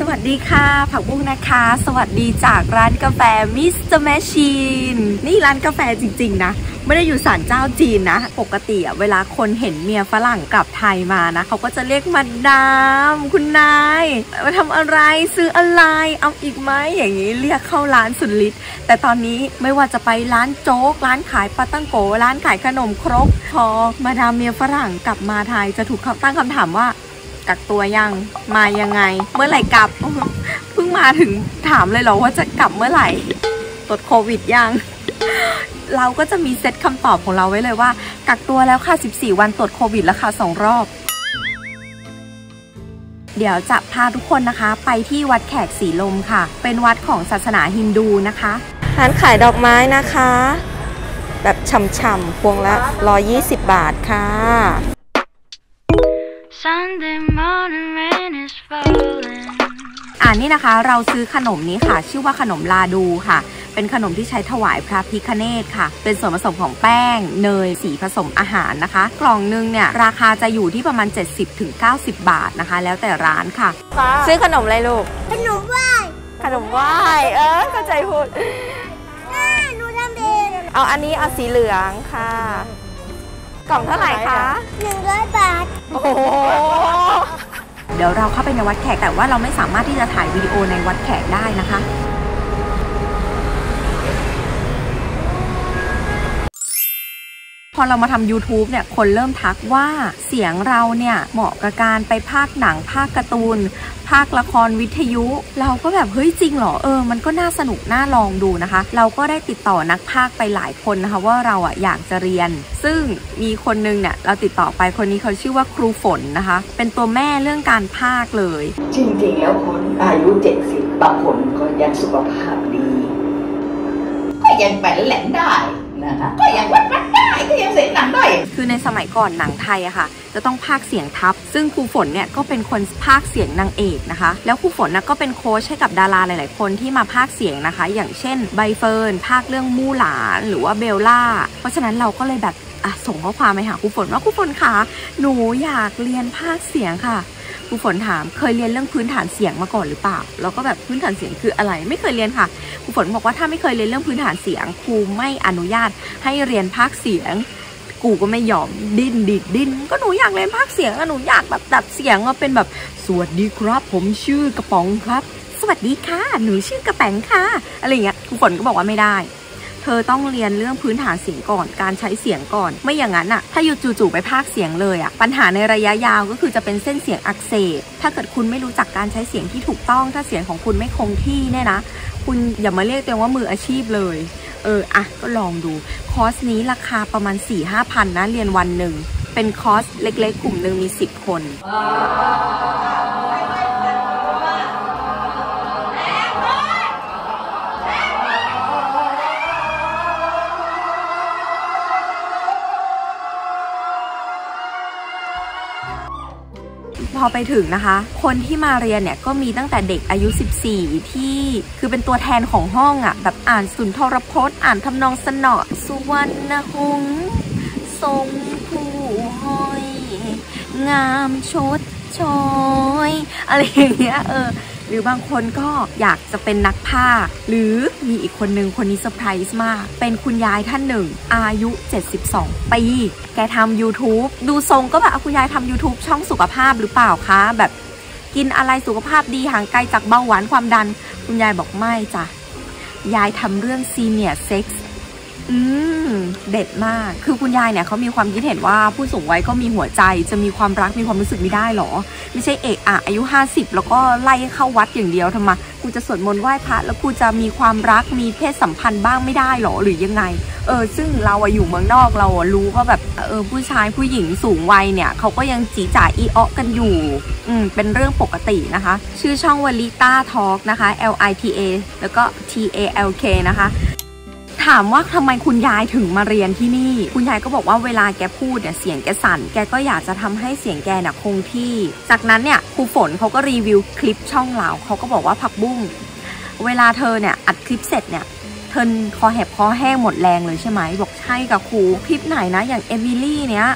วัสดีค่ะผักบุ้งนะคะสวัสดีจากร้านกาแฟมิสเตอร์แมชชีนนี่ร้านกาแฟจริงๆนะไม่ได้อยู่ศาลเจ้าจีนนะปกติเวลาคนเห็นเมียฝรั่งกลับไทยมานะเขาก็จะเรียกมาดามคุณนายมาทำอะไรซื้ออะไรเอาอีกไหมอย่างนี้เรียกเข้าร้านสุดฤทธิ์แต่ตอนนี้ไม่ว่าจะไปร้านโจ๊กร้านขายปาตั้งโกร้านขายขนมครกพอมาดามเมียฝรั่งกลับมาไทยจะถูกตั้งคำถามว่ากักตัวยังมายังไงเมื่อไหร่กลับเพิ่งมาถึงถามเลยเหรอว่าจะกลับเมื่อไหร่ตรวจโควิดยังเราก็จะมีเซตคำตอบของเราไว้เลยว่ากักตัวแล้วค่ะ14วันตรวจโควิดแล้วค่ะ2 รอบเดี๋ยวจะพาทุกคนนะคะไปที่วัดแขกศรีลมค่ะเป็นวัดของศาสนาฮินดูนะคะร้านขายดอกไม้นะคะแบบฉ่ำๆพวงละ120 บาทค่ะนี่นะคะเราซื้อขนมนี้ค่ะชื่อว่าขนมลาดูค่ะเป็นขนมที่ใช้ถวายพระพิฆเนศค่ะเป็นส่วนผสมของแป้งเนยสีผสมอาหารนะคะกล่องนึงเนี่ยราคาจะอยู่ที่ประมาณ70-90 บาทนะคะแล้วแต่ร้านค่ะซื้อขนมอะไรลูกขนมไหว้เข้าใจพูดหนูทำเองเอาอันนี้เอาสีเหลืองค่ะกล่องเท่าไหร่คะ100 บาทโอ้โหเดี๋ยวเราเข้าไปในวัดแขกแต่ว่าเราไม่สามารถที่จะถ่ายวิดีโอในวัดแขกได้นะคะพอเรามาทำ YouTube เนี่ยคนเริ่มทักว่าเสียงเราเนี่ยเหมาะกับการไปพากย์หนังพากย์การ์ตูนพากย์ละครวิทยุเราก็แบบเฮ้ยจริงเหรอมันก็น่าสนุกน่าลองดูนะคะเราก็ได้ติดต่อนักพากย์ไปหลายคนนะคะว่าเราอยากจะเรียนซึ่งมีคนนึงเนี่ยเราติดต่อไปคนนี้เขาชื่อว่าครูฝนนะคะเป็นตัวแม่เรื่องการพากย์เลยจริงๆแล้วคนอายุ70บางคนก็ยังสุขภาพดีก็ยังแปลแหลนได้นะคะก็ยังวัดได้ก็ยังเสียงหนังได้คือในสมัยก่อนหนังไทยอะค่ะจะต้องพากย์เสียงทับซึ่งครูฝนเนี่ยก็เป็นคนพากย์เสียงนางเอกนะคะแล้วครูฝนก็เป็นโค้ชให้กับดาราหลายๆคนที่มาพากย์เสียงนะคะอย่างเช่นใบเฟิร์นพากย์เรื่องมู่หลานหรือว่าเบลล่าเพราะฉะนั้นเราก็เลยแบบส่งข้อความไปหาครูฝนว่าครูฝนคะหนูอยากเรียนพากย์เสียงค่ะครูฝนถามเคยเรียนเรื่องพื้นฐานเสียงมาก่อนหรือเปล่าเราก็แบบพื้นฐานเสียงคืออะไรไม่เคยเรียนค่ะครูฝนบอกว่าถ้าไม่เคยเรียนเรื่องพื้นฐานเสียงครูไม่อนุญาตให้เรียนพากย์เสียงกูก็ไม่ยอมดิ้นก็หนูอยากเรียนพากย์เสียงหนูอยากแบบดัดเสียงเป็นแบบสวัสดีครับผมชื่อกระป๋องครับสวัสดีค่ะหนูชื่อกระแป๋งค่ะอะไรอย่างเงี้ยครูฝนก็บอกว่าไม่ได้เธอต้องเรียนเรื่องพื้นฐานเสียงก่อนการใช้เสียงก่อนไม่อย่างนั้นถ้าอยู่จู่ๆไปพากย์เสียงเลยปัญหาในระยะยาวก็คือจะเป็นเส้นเสียงอักเสบถ้าเกิดคุณไม่รู้จักการใช้เสียงที่ถูกต้องถ้าเสียงของคุณไม่คงที่เนี่ยนะคุณอย่ามาเรียกตัวเองว่ามืออาชีพเลยก็ลองดูคอร์สนี้ราคาประมาณ 4-5 พันนะเรียนวันหนึ่งเป็นคอร์สเล็กๆกลุ่มหนึ่งมี10 คนพอไปถึงนะคะคนที่มาเรียนเนี่ยก็มีตั้งแต่เด็กอายุ14ที่คือเป็นตัวแทนของห้องแบบอ่านสุนทรพจน์อ่านทำนองสนอสุวรรณหงส์ทรงผู้ห้อยงามชดช้อยอะไรอย่างเงี้ยหรือบางคนก็อยากจะเป็นนักพากย์หรือมีอีกคนนึงคนนี้เซอร์ไพรส์มากเป็นคุณยายท่านหนึ่งอายุ72 ปีแกทำ YouTube ดูทรงก็แบบคุณยายทำ YouTube ช่องสุขภาพหรือเปล่าคะแบบกินอะไรสุขภาพดีห่างไกลจากเบาหวานความดันคุณยายบอกไม่จ้ะยายทำเรื่องซีเนียร์เซ็กซ์เด็ดมากคือคุณยายเนี่ยเขามีความคิดเห็นว่าผู้สูงวัยก็มีหัวใจจะมีความรักมีความรู้สึกไม่ได้หรอไม่ใช่อายุ50แล้วก็ไล่เข้าวัดอย่างเดียวทำไมกูจะสวดมนต์ไหว้พระแล้วกูจะมีความรักมีเพศสัมพันธ์บ้างไม่ได้หรอหรือยังไงซึ่งเราอยู่เมืองนอกเรารู้ว่าแบบผู้ชายผู้หญิงสูงวัยเนี่ยเขาก็ยังจีจ๋าอีอ้อกันอยู่เป็นเรื่องปกตินะคะชื่อช่องวลิต้าทอล์กนะคะ LITA แล้วก็ TALK นะคะถามว่าทำไมคุณยายถึงมาเรียนที่นี่คุณยายก็บอกว่าเวลาแกพูดเนี่ยเสียงแกสั่นแกก็อยากจะทำให้เสียงแกเนี่ยคงที่จากนั้นเนี่ยครูฝนเขาก็รีวิวคลิปช่องเราเขาก็บอกว่าผักบุ้งเวลาเธอเนี่ยอัดคลิปเสร็จเนี่ยเธอคอแหบคอแห้งหมดแรงเลยใช่ไหมบอกใช่กับครูคลิปไหนนะอย่างเอมิลี่เนี้ย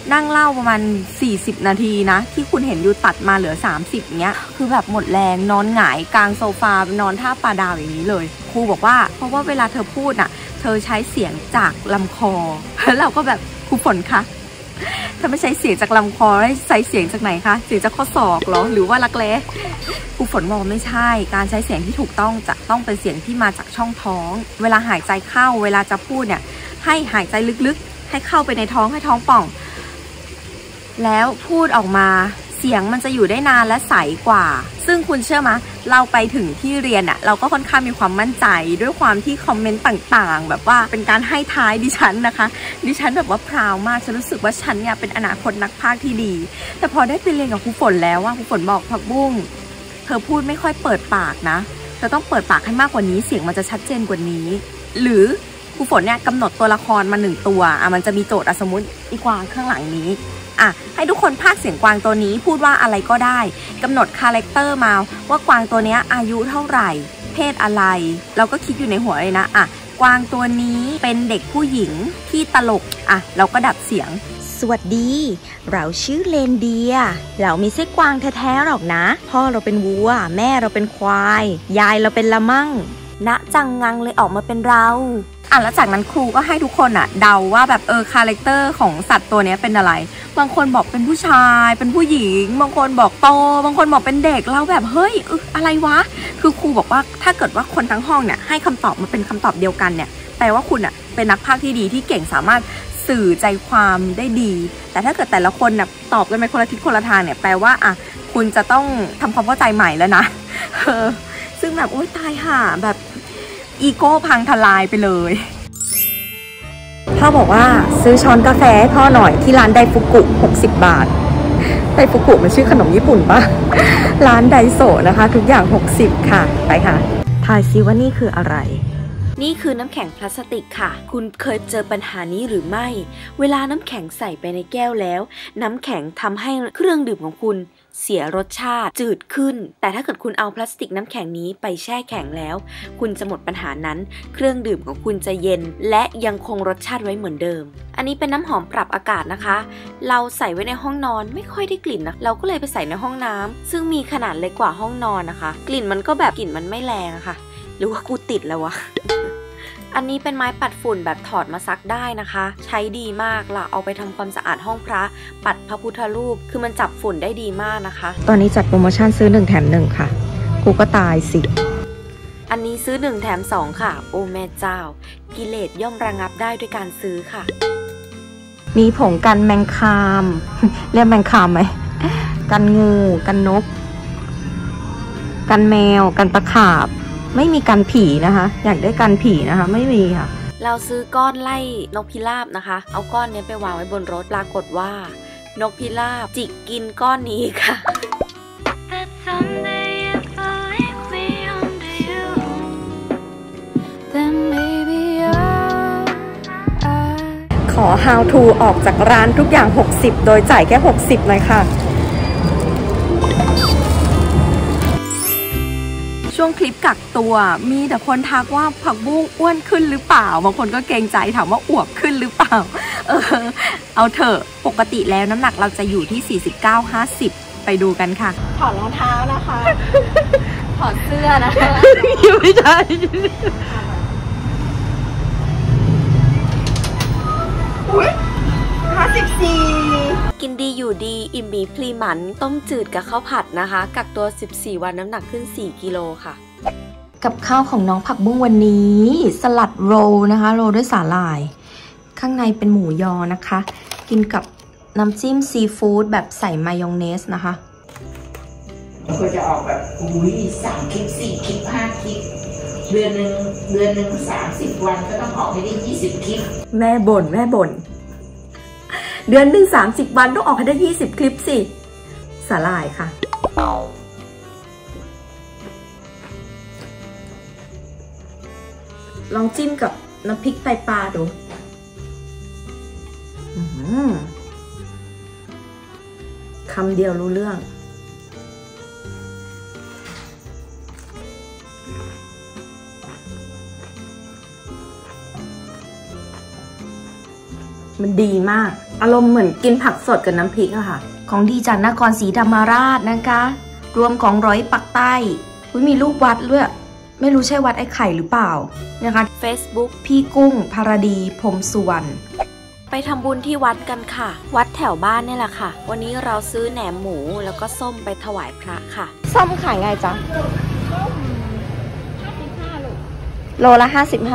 นั่งเล่าประมาณ40 นาทีนะที่คุณเห็นอยู่ตัดมาเหลือ30เงี้ยคือแบบหมดแรงนอนหงายกลางโซฟานอนท่าปลาดาวอย่างนี้เลยครูบอกว่าเพราะว่าเวลาเธอพูดน่ะเธอใช้เสียงจากลำคอแล้วเราก็แบบครูฝนคะถ้าไม่ใช้เสียงจากลำคอได้ใช้เสียงจากไหนคะเสียงจากข้อศอกเหรอหรือว่ารักแร้ครูฝนบอกไม่ใช่การใช้เสียงที่ถูกต้องจะต้องเป็นเสียงที่มาจากช่องท้องเวลาหายใจเข้าเวลาจะพูดเนี่ยให้หายใจลึกๆให้เข้าไปในท้องให้ท้องป่องแล้วพูดออกมาเสียงมันจะอยู่ได้นานและใสกว่าซึ่งคุณเชื่อไหมเราไปถึงที่เรียนเราก็ค่อนข้างมีความมั่นใจด้วยความที่คอมเมนต์ต่างๆแบบว่าเป็นการให้ท้ายดิฉันนะคะดิฉันแบบว่าพราวมากฉันรู้สึกว่าฉันเนี่ยเป็นอนาคตนักพากย์ที่ดีแต่พอได้ไปเรียนกับครูฝนแล้วว่าครูฝนบอกผักบุ้งเธอพูดไม่ค่อยเปิดปากนะเธอต้องเปิดปากให้มากกว่านี้เสียงมันจะชัดเจนกว่านี้หรือครูฝนเนี่ยกำหนดตัวละครมา1ตัวมันจะมีโจทย์สมมติอีกวางข้างหลังนี้ให้ทุกคนพากย์เสียงกวางตัวนี้พูดว่าอะไรก็ได้กำหนดคาแรคเตอร์มาว่ากวางตัวนี้อายุเท่าไหร่เพศอะไรเราก็คิดอยู่ในหัวเลยนะกวางตัวนี้เป็นเด็กผู้หญิงที่ตลกเราก็ดับเสียงสวัสดีเราชื่อเลนเดียเราไม่ใช่กวางแท้ๆหรอกนะพ่อเราเป็นวัวแม่เราเป็นควายยายเราเป็นละมั่งณจังงังเลยออกมาเป็นเราแล้วจากนั้นครูก็ให้ทุกคนเดาว่าแบบคาแรคเตอร์ของสัตว์ตัวนี้เป็นอะไรบางคนบอกเป็นผู้ชายเป็นผู้หญิงบางคนบอกโตบางคนบอกเป็นเด็กเราแบบเฮ้ยอะไรวะคือครูบอกว่าถ้าเกิดว่าคนทั้งห้องเนี่ยให้คำตอบมาเป็นคำตอบเดียวกันเนี่ยแปลว่าคุณเป็นนักพากย์ที่ดีที่เก่งสามารถสื่อใจความได้ดีแต่ถ้าเกิดแต่ละคนตอบกันไปคนละทิศคนละทางเนี่ยแปลว่าคุณจะต้องทำความเข้าใจใหม่แล้วนะซึ่งแบบโอ๊ยตายห่าแบบอีโก้พังทลายไปเลยพ่อบอกว่าซื้อช้อนกาแฟให้พ่อหน่อยที่ร้านไดฟุกุ60 บาทไดฟุกุมันชื่อขนมญี่ปุ่นปะร้านไดโซะนะคะทุกอย่าง60ค่ะไปค่ะทายซิว่านี่คืออะไรนี่คือน้ำแข็งพลาสติกค่ะคุณเคยเจอปัญหานี้หรือไม่เวลาน้ำแข็งใส่ไปในแก้วแล้วน้ำแข็งทำให้เครื่องดื่มของคุณเสียรสชาติจืดขึ้นแต่ถ้าเกิดคุณเอาพลาสติกน้ำแข็งนี้ไปแช่แข็งแล้วคุณจะหมดปัญหานั้นเครื่องดื่มของคุณจะเย็นและยังคงรสชาติไว้เหมือนเดิมอันนี้เป็นน้ำหอมปรับอากาศนะคะเราใส่ไว้ในห้องนอนไม่ค่อยได้กลิ่นนะเราก็เลยไปใส่ในห้องน้ำซึ่งมีขนาดเล็กกว่าห้องนอนนะคะกลิ่นมันก็แบบกลิ่นมันไม่แรงอะค่ะหรือว่ากูติดแล้ววะ อันนี้เป็นไม้ปัดฝุ่นแบบถอดมาซักได้นะคะใช้ดีมากล่ะเอาไปทำความสะอาดห้องพระปัดพระพุทธรูปคือมันจับฝุ่นได้ดีมากนะคะตอนนี้จัดโปรโมชั่นซื้อ1แถม1ค่ะกูก็ตายสิอันนี้ซื้อ1แถม2ค่ะโอ้แม่เจ้ากิเลสย่อมระงับได้ด้วยการซื้อค่ะมีผงกันแมงคาม เรียกแมงคามไหมกันงูกันนกกันแมวกันตะขาบไม่มีกันผีนะคะอยากได้กันผีนะคะไม่มีค่ะเราซื้อก้อนไล่นกพิราบนะคะเอาก้อนนี้ไปวางไว้บนรถปรากฏว่านกพิราบจิกกินก้อนนี้ค่ะขอ how to ออกจากร้านทุกอย่าง60โดยจ่ายแค่60หน่อยค่ะช่วงคลิปกักตัวมีแต่คนทักว่าผักบุ้งอ้วนขึ้นหรือเปล่าบางคนก็เกรงใจถามว่าอวบขึ้นหรือเปล่าเอาเถอะปกติแล้วน้ำหนักเราจะอยู่ที่49-50ไปดูกันค่ะถอดรองเท้านะคะถอดเสื้อนะคะไม่ใช่54กินดีอยู่ดีอิ่มหมีพลีหมันต้มจืดกับข้าวผัดนะคะกักตัว14วันน้ำหนักขึ้น4กิโลค่ะกับข้าวของน้องผักบุ้งวันนี้สลัดโรลนะคะโรลด้วยสาหร่ายข้างในเป็นหมูยอนะคะกินกับน้ำจิ้มซีฟู้ดแบบใส่มายองเนสนะคะก็จะออกแบบ3 คลิป 4 คลิป 5 คลิปเดือนหนึ่ง30 วันก็ต้องออกให้ได้20 คลิปแม่บ่นเดือนหนึ่ง30 วันต้องออกให้ได้20 คลิปสิสาหร่ายค่ะลองจิ้มกับน้ำพริกไตปลาดูคำเดียวรู้เรื่องมันดีมากอารมณ์เหมือนกินผักสดกับน้ำพริกอะค่ะของดีจากนครศรีธรรมราชนะคะรวมของร้อยปักใต้มีรูปวัดด้วยไม่รู้ใช่วัดไอ้ไข่หรือเปล่านะคะ Facebook พี่กุ้งภารดีพรมสุวรรณไปทำบุญที่วัดกันค่ะวัดแถวบ้านนี่แหละค่ะวันนี้เราซื้อแหนมหมูแล้วก็ส้มไปถวายพระค่ะส้มขายไงจ๊ะโลละ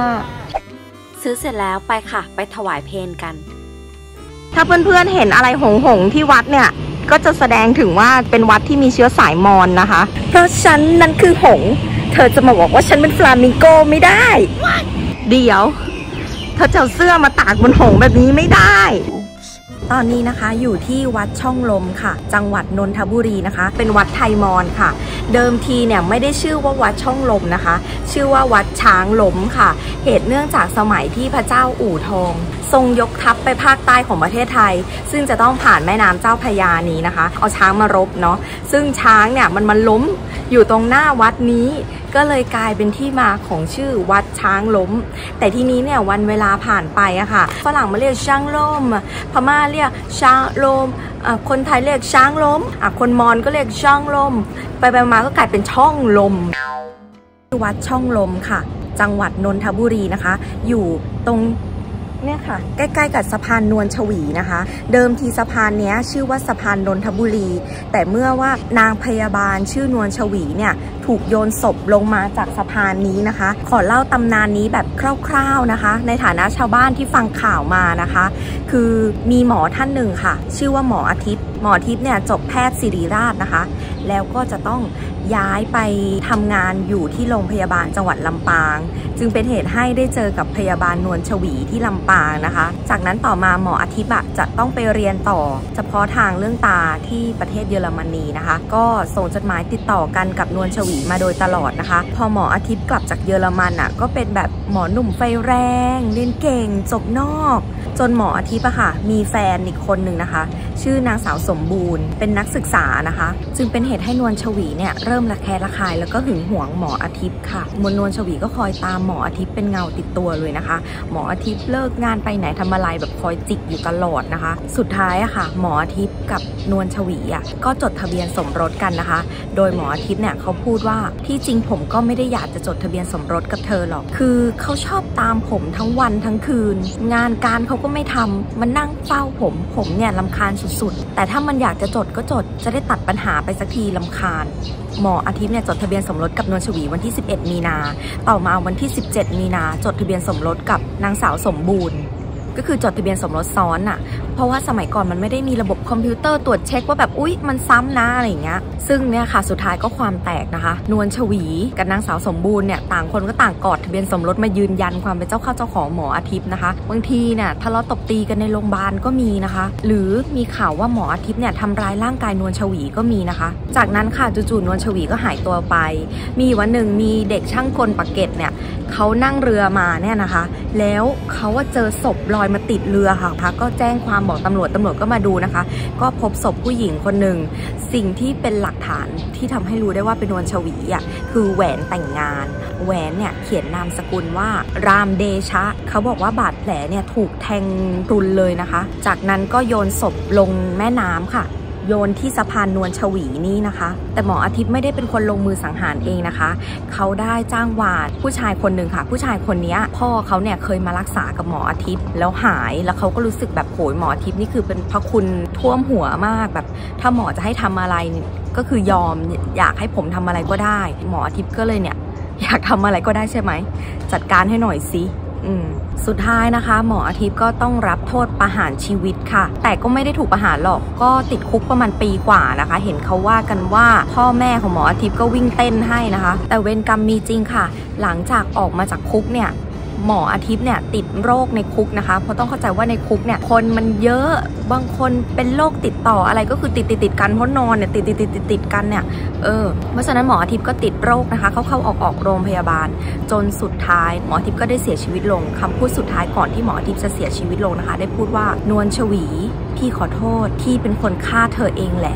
55ซื้อเสร็จแล้วไปค่ะไปถวายเพลกันถ้าเพื่อนๆเห็นอะไรหงๆที่วัดเนี่ยก็จะแสดงถึงว่าเป็นวัดที่มีเชื้อสายมอญนะคะเพราะฉันนั่นคือหงเธอจะมาบอกว่าฉันเป็นฟลามิงโกไม่ได้เดี๋ยวเธอจะเอาเสื้อมาตากบนหงแบบนี้ไม่ได้ตอนนี้นะคะอยู่ที่วัดช่องลมค่ะจังหวัดนนทบุรีนะคะเป็นวัดไทยมอญค่ะเดิมทีเนี่ยไม่ได้ชื่อว่าวัดช่องลมนะคะชื่อว่าวัดช้างล้มค่ะเหตุเนื่องจากสมัยที่พระเจ้าอู่ทองทรงยกทัพไปภาคใต้ของประเทศไทยซึ่งจะต้องผ่านแม่น้ำเจ้าพระยานี้นะคะเอาช้างมารบเนาะซึ่งช้างเนี่ยมันล้มอยู่ตรงหน้าวัดนี้ก็เลยกลายเป็นที่มาของชื่อวัดช้างล้มแต่ทีนี้เนี่ยวันเวลาผ่านไปอะค่ะฝรั่งมาเรียกช้างล้มพม่าเรียกช้างล้มคนไทยเรียกช้างล้มคนมอญก็เรียกช้างล้มไปมาก็กลายเป็นช่องลมวัดช่องลมค่ะจังหวัดนนทบุรีนะคะอยู่ตรงเนี่ยค่ะใกล้ๆกับสะพานนวลชวีนะคะเดิมทีสะพานนี้ชื่อว่าสะพานนนทบุรีแต่เมื่อว่านางพยาบาลชื่อนวลชวีเนี่ยถูกโยนศพลงมาจากสะพานนี้นะคะขอเล่าตำนานนี้แบบคร่าวๆนะคะในฐานะชาวบ้านที่ฟังข่าวมานะคะคือมีหมอท่านหนึ่งค่ะชื่อว่าหมออาทิตย์หมออาทิตย์เนี่ยจบแพทย์ศิริราชนะคะแล้วก็จะต้องย้ายไปทำงานอยู่ที่โรงพยาบาลจังหวัดลำปางจึงเป็นเหตุให้ได้เจอกับพยาบาลนวลชวีที่ลำปางนะคะจากนั้นต่อมาหมออาทิตย์จะต้องไปเรียนต่อเฉพาะทางเรื่องตาที่ประเทศเยอรมนีนะคะก็ส่งจดหมายติดต่อกันกับนวลชวีมาโดยตลอดนะคะพอหมออาทิตย์กลับจากเยอรมันก็เป็นแบบหมอหนุ่มไฟแรงเรียนเก่งจบนอกจนหมออาทิตย์ค่ะมีแฟนอีกคนหนึ่งนะคะชื่อนางสาวสมบูรณ์เป็นนักศึกษานะคะจึงเป็นเหตุให้นวลชวีเนี่ยเริ่มระแคะระคายแล้วก็หึงหวงหมออาทิตย์ค่ะนวลชวีก็คอยตามหมออาทิตย์เป็นเงาติดตัวเลยนะคะหมออาทิตย์เลิกงานไปไหนทำอะไรแบบคอยจิกอยู่ตลอดนะคะสุดท้ายค่ะหมออาทิตย์กับนวลชวีก็จดทะเบียนสมรสกันนะคะโดยหมออาทิตย์เนี่ยเขาพูดว่าที่จริงผมก็ไม่ได้อยากจะจดทะเบียนสมรสกับเธอหรอกคือเขาชอบตามผมทั้งวันทั้งคืนงานการเขาก็ไม่ทำมันนั่งเฝ้าผมเนี่ยรำคาญสุดๆแต่ถ้ามันอยากจะจดก็จดจะได้ตัดปัญหาไปสักทีรำคาญหมออาทิตย์เนี่ยจดทะเบียนสมรสกับนวลชวีวันที่11มีนาต่อมาวันที่17มีนาจดทะเบียนสมรสกับนางสาวสมบูรณ์ก็คือจดทะเบียนสมรสซ้อนเพราะว่าสมัยก่อนมันไม่ได้มีระบบคอมพิวเตอร์ตรวจเช็คว่าแบบอุ๊ยมันซ้ำนะอะไรอย่างเงี้ยซึ่งเนี่ยค่ะสุดท้ายก็ความแตกนะคะนวลชวีกับนางสาวสมบูรณ์เนี่ยต่างคนก็ต่างกอดทะเบียนสมรสมายืนยันความเป็นเจ้าของหมออาทิตย์นะคะบางทีเนี่ยทะเลาะตบตีกันในโรงพยาบาลก็มีนะคะหรือมีข่าวว่าหมออาทิตย์เนี่ยทำร้ายร่างกายนวลชวีก็มีนะคะจากนั้นค่ะจู่ๆนวลชวีก็หายตัวไปมีวันหนึ่งมีเด็กช่างกลปากเกร็ดเนี่ยเขานั่งเรือมาเนี่ยนะคะแล้วเขาว่าเจอศพลอยมาติดเรือค่ะก็แจ้งความบอกตำรวจก็มาดูนะคะก็พบศพผู้หญิงคนหนึ่งสิ่งที่เป็นหลักฐานที่ทำให้รู้ได้ว่าเป็นนวลชวีคือแหวนแต่งงานแหวนเนี่ยเขียนนามสกุลว่ารามเดชะเขาบอกว่าบาดแผลเนี่ยถูกแทงพรุนเลยนะคะจากนั้นก็โยนศพลงแม่น้ำค่ะโยนที่สะพานนวลชวีนี่นะคะแต่หมออาทิตย์ไม่ได้เป็นคนลงมือสังหารเองนะคะเขาได้จ้างวานผู้ชายคนหนึ่งค่ะผู้ชายคนนี้พ่อเขาเนี่ยเคยมารักษากับหมออาทิตย์แล้วหายแล้วเขาก็รู้สึกแบบโหยหมออาทิตย์นี่คือเป็นพระคุณท่วมหัวมากแบบถ้าหมอจะให้ทำอะไรก็คือยอมอยากให้ผมทำอะไรก็ได้หมออาทิตย์ก็เลยเนี่ยอยากทำอะไรก็ได้ใช่ไหมจัดการให้หน่อยสิสุดท้ายนะคะหมออาทิตย์ก็ต้องรับโทษประหารชีวิตค่ะแต่ก็ไม่ได้ถูกประหารหรอกก็ติดคุกประมาณปีกว่านะคะเห็นเขาว่ากันว่าพ่อแม่ของหมออาทิตย์ก็วิ่งเต้นให้นะคะแต่เวรกรรมมีจริงค่ะหลังจากออกมาจากคุกเนี่ยหมออาทิตย์เนี่ยติดโรคในคุกนะคะเพราะต้องเข้าใจว่าในคุกเนี่ยคนมันเยอะบางคนเป็นโรคติดต่ออะไรก็คือติดกันเพราะนอนเนี่ยติดกันเนี่ยเพราะฉะนั้นหมออาทิตย์ก็ติดโรคนะคะเข้าออกโรงพยาบาลจนสุดท้ายหมออาทิตย์ก็ได้เสียชีวิตลงคำพูดสุดท้ายก่อนที่หมออาทิตย์จะเสียชีวิตลงนะคะได้พูดว่านวลชวีพี่ขอโทษที่เป็นคนฆ่าเธอเองแหละ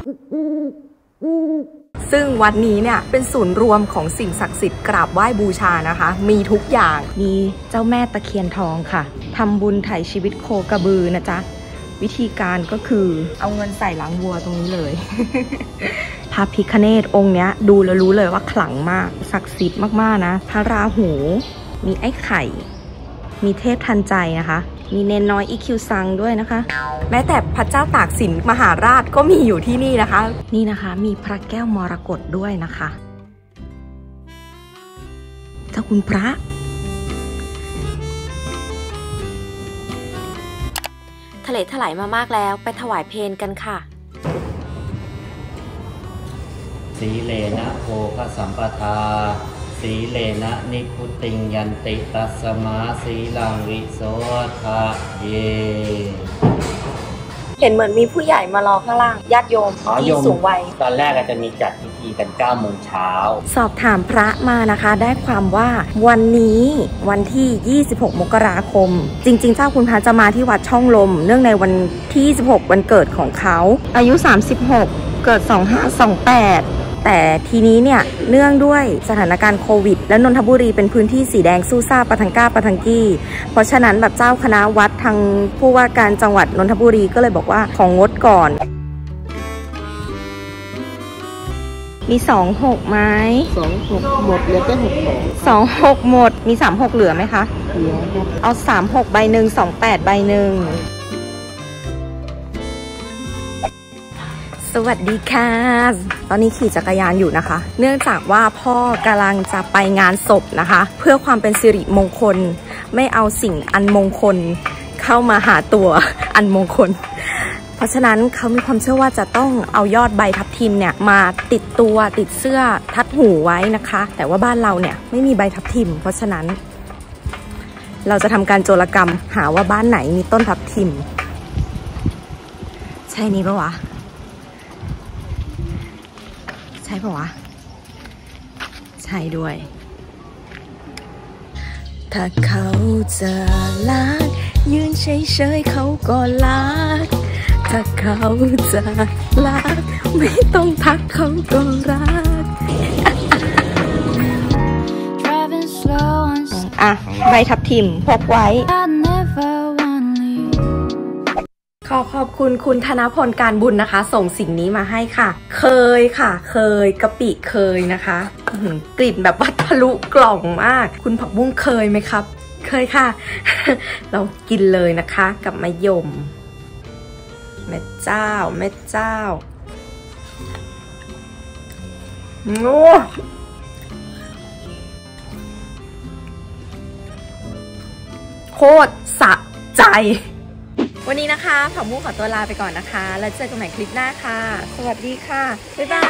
ซึ่งวัดนี้เนี่ยเป็นศูนย์รวมของสิ่งศักดิ์สิทธิ์กราบไหว้บูชานะคะมีทุกอย่างมีเจ้าแม่ตะเคียนทองค่ะทำบุญไถ่ชีวิตโคกระบือนะจ๊ะวิธีการก็คือเอาเงินใส่ล้างวัวตรงนี้เลย พระพิฆเนศองค์เนี้ยดูแล้วรู้เลยว่าขลังมากศักดิ์สิทธิ์มากๆนะพระราหูมีไอ้ไข่มีเทพทันใจนะคะมีเนนน้อยอีคิวซังด้วยนะคะแม้แต่พระเจ้าตากสินมหาราชก็มีอยู่ที่นี่นะคะนี่นะคะมีพระแก้วมรกตด้วยนะคะเจ้าคุณพระทะเลถลายมามากแล้วไปถวายเพลกันค่ะสีเลนะโภคสัมปทาสีเลนะนิพุติงยันติตัสมาสีลังวิโสทะเยเห็นเหมือนมีผู้ใหญ่มารอข้างล่างญาติโยมที่สูงวัยตอนแรกจะมีจัดพิธีกัน9 โมงเช้าสอบถามพระมานะคะได้ความว่าวันนี้วันที่26 มกราคมจริงๆเจ้าคุณพระจะมาที่วัดช่องลมเนื่องในวันที่26วันเกิดของเขาอายุ36เกิด2528แต่ทีนี้เนี่ยเนื่องด้วยสถานการณ์โควิดและนนทบุรีเป็นพื้นที่สีแดงสู้ซ่าปะทังก้าปะทังกี้เพราะฉะนั้นแบบเจ้าคณะวัดทางผู้ว่าการจังหวัดนนทบุรีก็เลยบอกว่าของงดก่อนมี26ไหม 26หมดเหลือแค่ 26หมดมี36เหลือไหมคะเหลือเอา36ใบหนึ่ง28ใบหนึ่งสวัสดีค่ะตอนนี้ขี่จักรยานอยู่นะคะเนื่องจากว่าพ่อกำลังจะไปงานศพนะคะเพื่อความเป็นสิริมงคลไม่เอาสิ่งอันมงคลเข้ามาหาตัวอันมงคลเพราะฉะนั้นเขามีความเชื่อว่าจะต้องเอายอดใบทับทิมเนี่ยมาติดตัวติดเสื้อทัดหูไว้นะคะแต่ว่าบ้านเราเนี่ยไม่มีใบทับทิมเพราะฉะนั้นเราจะทำการโจรกรรมหาว่าบ้านไหนมีต้นทับทิมใช่นี้ปะวะใช่ปะวะใช่ด้วยถ้าเขาจะรักยืนเฉยๆเขาก็รักถ้าเขาจะรักไม่ต้องทักเขาก็รักอ่ะใบทับทิมพกไว้ขอบคุณคุณธนพลการบุญนะคะส่งสิ่งนี้มาให้ค่ะเคยค่ะเคยกะปิเคยนะคะกลิ่นแบบว่าทะลุกล่องมากคุณผักบุ้งเคยไหมครับเคยค่ะ เรากินเลยนะคะกับมะยมแม่เจ้าแม่เจ้าโอ้โคตรสะใจวันนี้นะคะผักบุ้งขอตัวลาไปก่อนนะคะแล้วเจอกันใหม่คลิปหน้าค่ะสวัสดีค่ะบ๊ายบาย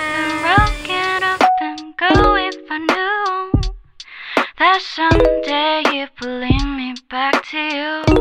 That someday you bring me back to you